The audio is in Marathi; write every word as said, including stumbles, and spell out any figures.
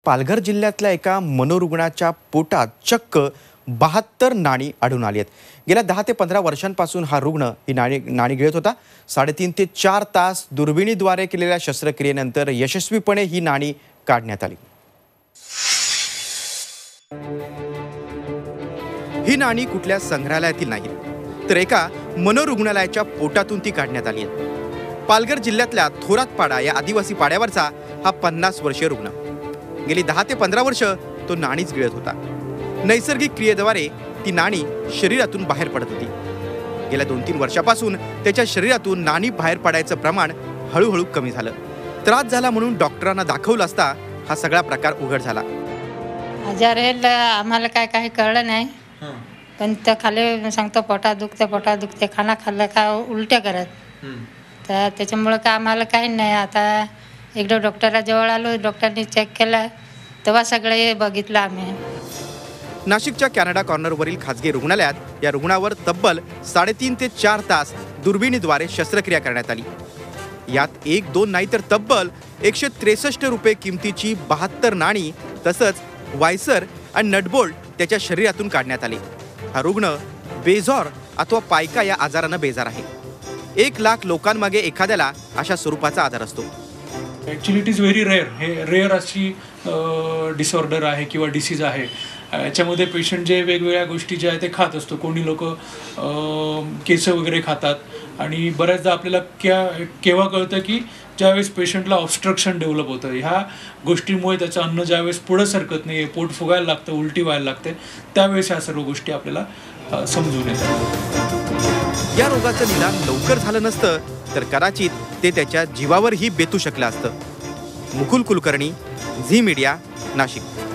पालघर जिल्ह्यातल्या एका मनोरुग्णाच्या पोटात चक्क बहात्तर नाणी आढळून आली आहेत। गेल्या दहा ते पंधरा वर्षांपासून हा रुग्ण ही नाणी नाणी गिळत होता। साडेतीन ते चार तास दुर्बिणीद्वारे केलेल्या शस्त्रक्रियेनंतर यशस्वीपणे ही नाणी काढण्यात आली। ही नाणी कुठल्या संग्रहालयातील नाही, तर एका मनोरुग्णालयाच्या पोटातून ती काढण्यात आली आहे। पालघर जिल्ह्यातल्या थोरातपाडा या आदिवासी पाड्यावरचा हा पन्नास वर्षीय रुग्ण गेली दहा ते पंधरा वर्ष तो नाणीच गिळत होता। नैसर्गिक क्रियेद्वारे ती नाणी शरीरातून बाहेर पडत होती। गेल्या दोन तीन वर्षापासून त्याच्या शरीरातून नाणी बाहेर पडायचं प्रमाण हळूहळू कमी झालं। त्रास झाला म्हणून डॉक्टरांना दाखवलं असता हा सगळा प्रकार उघड झाला। आजार आहे आम्हाला काय काही कळलं नाही, पण त्या खाली सांगतो पोटात दुखते पोटात दुखते खाना खाल्लं का उलट्या करत, तर त्याच्यामुळं का आम्हाला काही नाही। आता एकदा डॉक्टराजवळ आलो, डॉक्टरनी चेक केलं तेव्हा सगळे बघितलं आम्ही। नाशिकच्या कॅनडा कॉर्नरवरील खाजगी रुग्णालयात या रुग्णावर तब्बल साडेतीन ते चार तास दुर्बिणीद्वारे शस्त्रक्रिया करण्यात आली। यात एक दोन नाही तर तब्बल एकशे त्रेसष्ट रुपये किमतीची बहात्तर नाणी तसंच वायसर आणि नटबोल्ट त्याच्या शरीरातून काढण्यात आले। हा रुग्ण बेझॉर अथवा पायका या आजारानं बेजार आहे। एक लाख लोकांमागे एखाद्याला अशा स्वरूपाचा आजार असतो। Actually it is very rare, हे रेअर अशी डिसऑर्डर आहे किंवा डिसीज आहे। याच्यामध्ये पेशंट जे वेगवेगळ्या गोष्टी ज्या आहेत ते खात असतो। कोणी लोक केस वगैरे खातात आणि बऱ्याचदा आपल्याला क्या केव्हा कळतं की ज्यावेळेस पेशंटला ऑब्स्ट्रक्शन डेव्हलप होतं, ह्या गोष्टीमुळे त्याचं अन्न ज्यावेळेस पुढं सरकत नाही, पोट फुगायला लागतं, उलटी व्हायला लागते, त्यावेळेस ह्या सर्व गोष्टी आपल्याला समजून येतात। या रोगाचं निदान लवकर झालं नसतं तर कदाचित ते त्याच्या जीवावरही बेतू शकलं असतं। Mukul Kulkarni, Zee media, Nashik.